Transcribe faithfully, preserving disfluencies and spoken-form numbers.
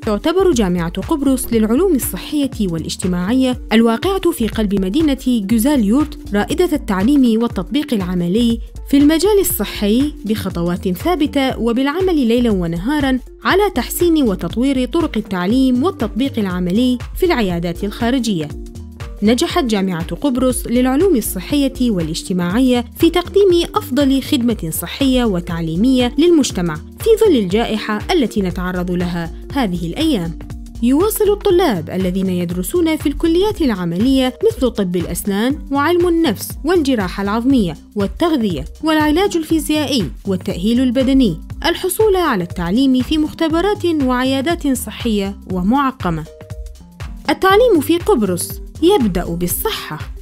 تعتبر جامعة قبرص للعلوم الصحية والاجتماعية الواقعة في قلب مدينة جوزاليورت رائدة التعليم والتطبيق العملي في المجال الصحي بخطوات ثابتة وبالعمل ليلاً ونهاراً على تحسين وتطوير طرق التعليم والتطبيق العملي في العيادات الخارجية. نجحت جامعة قبرص للعلوم الصحية والاجتماعية في تقديم أفضل خدمة صحية وتعليمية للمجتمع في ظل الجائحة التي نتعرض لها هذه الأيام. يواصل الطلاب الذين يدرسون في الكليات العملية مثل طب الأسنان وعلم النفس والجراحة العظمية والتغذية والعلاج الفيزيائي والتأهيل البدني الحصول على التعليم في مختبرات وعيادات صحية ومعقمة. التعليم في قبرص يبدأ بالصحة.